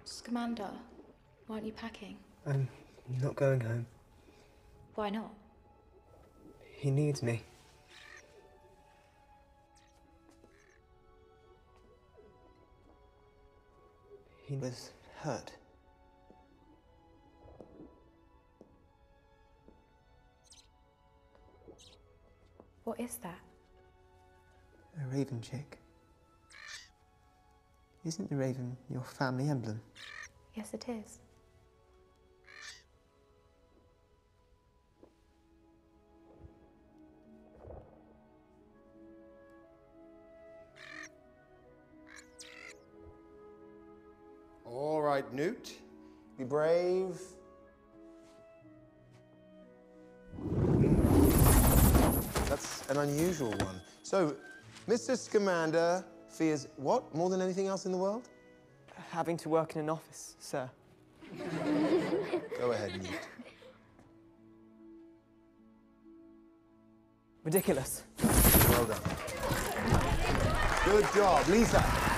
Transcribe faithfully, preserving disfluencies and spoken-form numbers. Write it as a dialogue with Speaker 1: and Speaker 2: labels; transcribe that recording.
Speaker 1: Scamander, why aren't you packing?
Speaker 2: I'm not going home.
Speaker 1: Why not?
Speaker 2: He needs me. He was hurt.
Speaker 1: What is that?
Speaker 2: A raven chick. Isn't the raven your family emblem?
Speaker 1: Yes, it is.
Speaker 3: All right, Newt. Be brave. That's an unusual one. So, Mister Scamander fears what more than anything else in the world?
Speaker 2: Having to work in an office, sir.
Speaker 3: Go ahead, Newt.
Speaker 2: Ridiculous.
Speaker 3: Well done. Good job, Lisa.